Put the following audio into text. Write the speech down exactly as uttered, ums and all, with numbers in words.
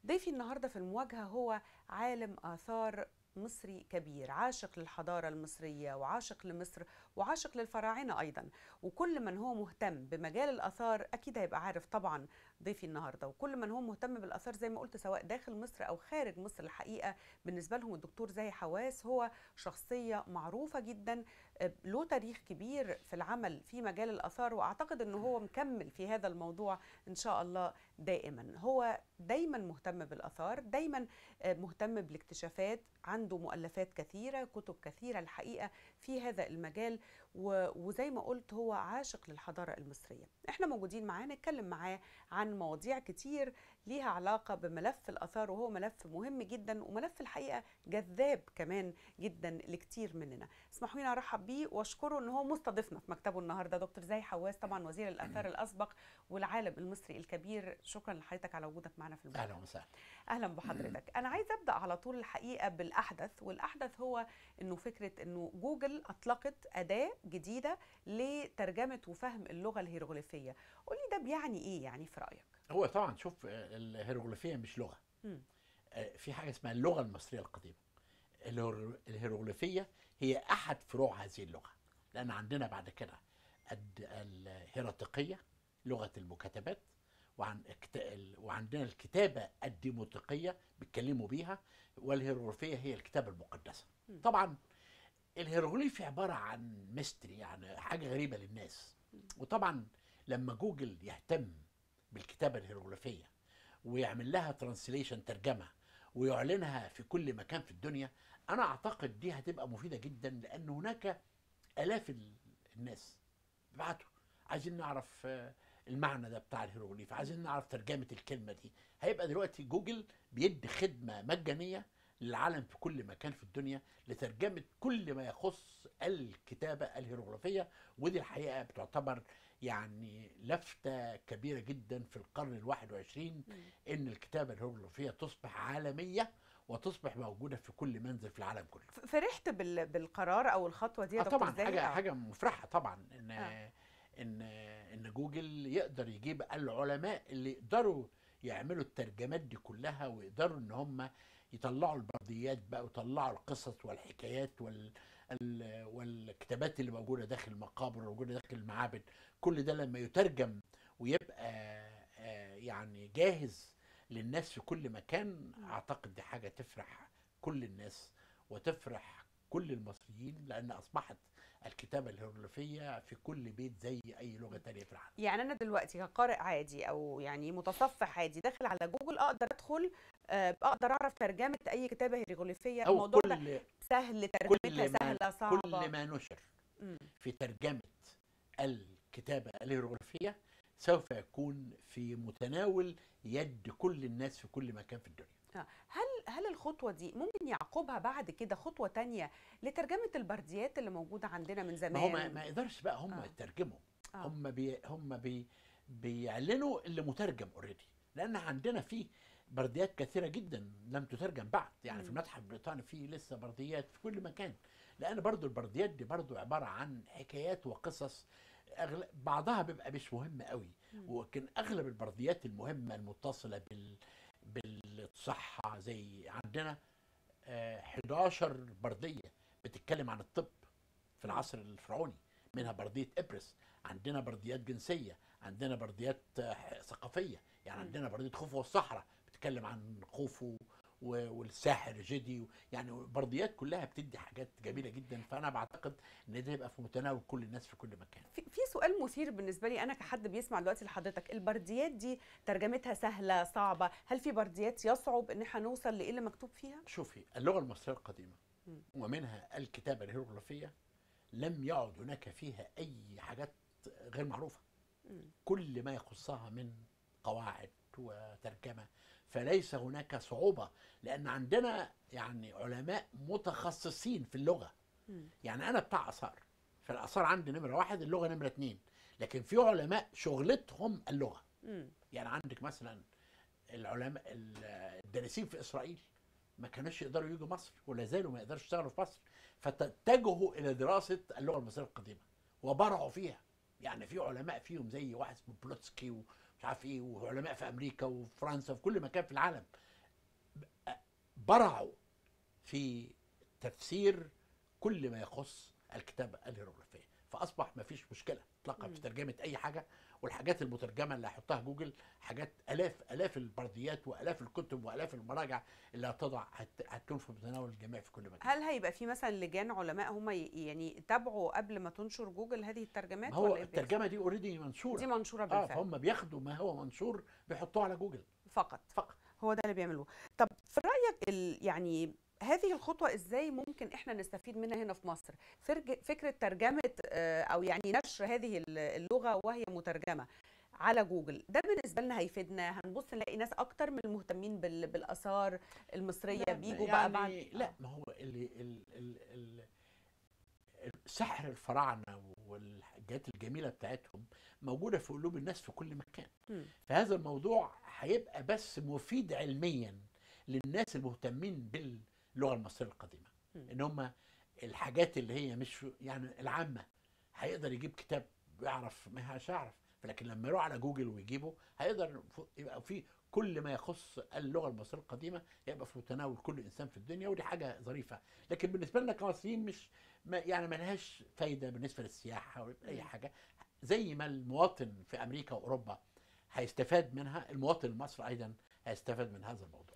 ضيفي النهارده في المواجهة هو عالم آثار مصري كبير، عاشق للحضارة المصرية وعاشق لمصر وعاشق للفراعنة أيضا. وكل من هو مهتم بمجال الآثار أكيد هيبقى عارف طبعا ضيفي النهارده. وكل من هو مهتم بالآثار زي ما قلت سواء داخل مصر أو خارج مصر، الحقيقة بالنسبة لهم الدكتور زاهي حواس هو شخصية معروفة جدا، له تاريخ كبير في العمل في مجال الآثار، وأعتقد أنه هو مكمل في هذا الموضوع إن شاء الله دائما. هو دايما مهتم بالآثار، دايما مهتم بالاكتشافات، عنده مؤلفات كثيرة، كتب كثيرة الحقيقة في هذا المجال، وزي ما قلت هو عاشق للحضارة المصرية. احنا موجودين معاه نتكلم معاه عن مواضيع كتير ليها علاقة بملف الآثار، وهو ملف مهم جدا وملف الحقيقة جذاب كمان جدا لكتير مننا. اسمحوا لي ارحب بيه واشكره ان هو مستضيفنا في مكتبه النهارده، دكتور زاهي حواس، طبعا وزير الآثار الأسبق والعالم المصري الكبير. شكرا لحضرتك على وجودك معنا في المكتب. اهلا وسهلا. اهلا بحضرتك. انا عايز ابدا على طول الحقيقه بالاحدث، والاحدث هو انه فكره انه جوجل اطلقت اداه جديده لترجمه وفهم اللغه الهيروغليفيه. قولي ده بيعني ايه يعني في رايك؟ هو طبعا شوف، الهيروغليفيه مش لغه. مم. في حاجه اسمها اللغه المصريه القديمه. الهيروغليفيه هي احد فروع هذه اللغه، لان عندنا بعد كده الهيراتيقيه لغه المكاتبات، وعن وعندنا الكتابه الديموتيقيه بيتكلموا بيها، والهيروغليفيه هي الكتابه المقدسه. مم. طبعا الهيروغليفي عباره عن ميستري، يعني حاجه غريبه للناس. وطبعا لما جوجل يهتم بالكتابه الهيروغليفيه ويعمل لها ترانسليشن، ترجمه، ويعلنها في كل مكان في الدنيا، انا اعتقد دي هتبقى مفيده جدا، لان هناك الاف الناس بيبعتوا عايزين نعرف المعنى ده بتاع الهيروغليف، عايزين نعرف ترجمه الكلمه دي. هيبقى دلوقتي جوجل بيدي خدمه مجانيه للعالم في كل مكان في الدنيا لترجمه كل ما يخص الكتابه الهيروغليفيه. ودي الحقيقه بتعتبر يعني لفته كبيره جدا في القرن الواحد وعشرين، ان الكتابه الهيروغليفيه تصبح عالميه وتصبح موجوده في كل منزل في العالم كله. فرحت بالقرار او الخطوه دي يا آه دكتور طبعا زاهي؟ حاجه حاجه مفرحه طبعا، ان آه. ان ان جوجل يقدر يجيب العلماء اللي يقدروا يعملوا الترجمات دي كلها، ويقدروا ان هم يطلعوا البرديات بقى، ويطلعوا القصص والحكايات وال والكتابات اللي موجوده داخل المقابر وموجوده داخل المعابد. كل ده لما يترجم ويبقى يعني جاهز للناس في كل مكان، اعتقد دي حاجه تفرح كل الناس وتفرح كل المصريين، لان اصبحت الكتابه الهيروغليفيه في كل بيت زي اي لغه تانية في العالم. يعني انا دلوقتي كقارئ عادي او يعني متصفح عادي داخل على جوجل اقدر ادخل، اقدر اعرف ترجمه اي كتابه هيروغليفيه؟ أو الموضوع كل ده سهل ترجمتها؟ كل ما سهله صعبه؟ كل ما نشر مم. في ترجمه الكتابه الهيروغليفيه سوف يكون في متناول يد كل الناس في كل مكان في الدنيا. هل هل الخطوه دي ممكن يعقبها بعد كده خطوه تانية لترجمه البرديات اللي موجوده عندنا من زمان؟ ما هو ما, ما يقدرش بقى هم آه. يترجموا. آه. هم بي هم بي بيعلنوا اللي مترجم اوريدي، لان عندنا في برديات كثيره جدا لم تترجم بعد. يعني في المتحف البريطاني في لسه برديات في كل مكان، لان برضو البرديات دي برضو عباره عن حكايات وقصص، أغلب بعضها بيبقى مش مهم قوي، ولكن اغلب البرديات المهمه المتصله بال بالصحه، زي عندنا آه حداشر برديه بتتكلم عن الطب في العصر الفرعوني، منها برديه ابرس. عندنا برديات جنسيه، عندنا برديات آه ثقافيه، يعني عندنا برديه خوفو والصحراء بتتكلم عن خوفو والساحر جدي، يعني برديات كلها بتدي حاجات جميله جدا. فانا بعتقد ان ده يبقى في متناول كل الناس في كل مكان. في, في سؤال مثير بالنسبه لي انا كحد بيسمع دلوقتي لحضرتك، البرديات دي ترجمتها سهله صعبه؟ هل في برديات يصعب ان احنا نوصل لايه اللي مكتوب فيها؟ شوفي، اللغه المصريه القديمه ومنها الكتابه الهيروغليفيه لم يعد هناك فيها اي حاجات غير معروفه. كل ما يخصها من قواعد وترجمه، فليس هناك صعوبه، لان عندنا يعني علماء متخصصين في اللغه. يعني انا بتاع اثار، فالاثار عندي نمره واحد، اللغه نمره اتنين، لكن في علماء شغلتهم اللغه. يعني عندك مثلا العلماء الدارسين في اسرائيل ما كانوش يقدروا يجوا مصر، ولا زالوا ما يقدروا يشتغلوا في مصر، فاتجهوا الى دراسه اللغه المصريه القديمه وبرعوا فيها. يعني في علماء فيهم زي واحد اسمه بلوتسكي ومش عارف ايه، وعلماء في امريكا وفرنسا وفي كل مكان في العالم برعوا في تفسير كل ما يخص الكتابه الهيروغليفيه، فاصبح ما فيش مشكله اطلاقا في ترجمه اي حاجه. والحاجات المترجمه اللي هيحطها جوجل حاجات الاف الاف البرديات والاف الكتب والاف المراجع اللي هتضع هت- هتكون في متناول الجميع في كل مكان. هل هيبقى في مثلا لجان علماء هم ي- يعني يتابعوا قبل ما تنشر جوجل هذه الترجمات، ما هو ولا ايه بيحصل؟ الترجمه دي اوريدي منشوره. دي منشوره اه بالفعل. فهم بياخدوا ما هو منشور بيحطوه على جوجل فقط فقط. هو ده اللي بيعملوه. طب في رايك ال... يعني هذه الخطوه ازاي ممكن احنا نستفيد منها هنا في مصر؟ فرج... فكره ترجمه آه، او يعني نشر هذه ال- اللغه وهي مترجمه على جوجل، ده بالنسبه لنا هيفيدنا؟ هنبص نلاقي ناس اكتر من المهتمين بال... بالاثار المصريه لا بيجوا يعني بقى بعد. لا ما هو اللي ال ال ال سحر الفراعنه والحاجات الجميله بتاعتهم موجوده في قلوب الناس في كل مكان. مم. فهذا الموضوع هيبقى بس مفيد علميا للناس المهتمين باللغه المصريه القديمه، مم. ان هم الحاجات اللي هي مش يعني العامه هيقدر يجيب كتاب ويعرف ما هيعرف، لكن لما يروح على جوجل ويجيبه هيقدر يبقى في كل ما يخص اللغه المصريه القديمه يبقى في متناول كل انسان في الدنيا، ودي حاجه ظريفه. لكن بالنسبه لنا كمصريين مش ما يعني ما لهاش فايده بالنسبه للسياحه ولا اي حاجه. زي ما المواطن في امريكا واوروبا هيستفاد منها، المواطن المصري ايضا هيستفاد من هذا الموضوع.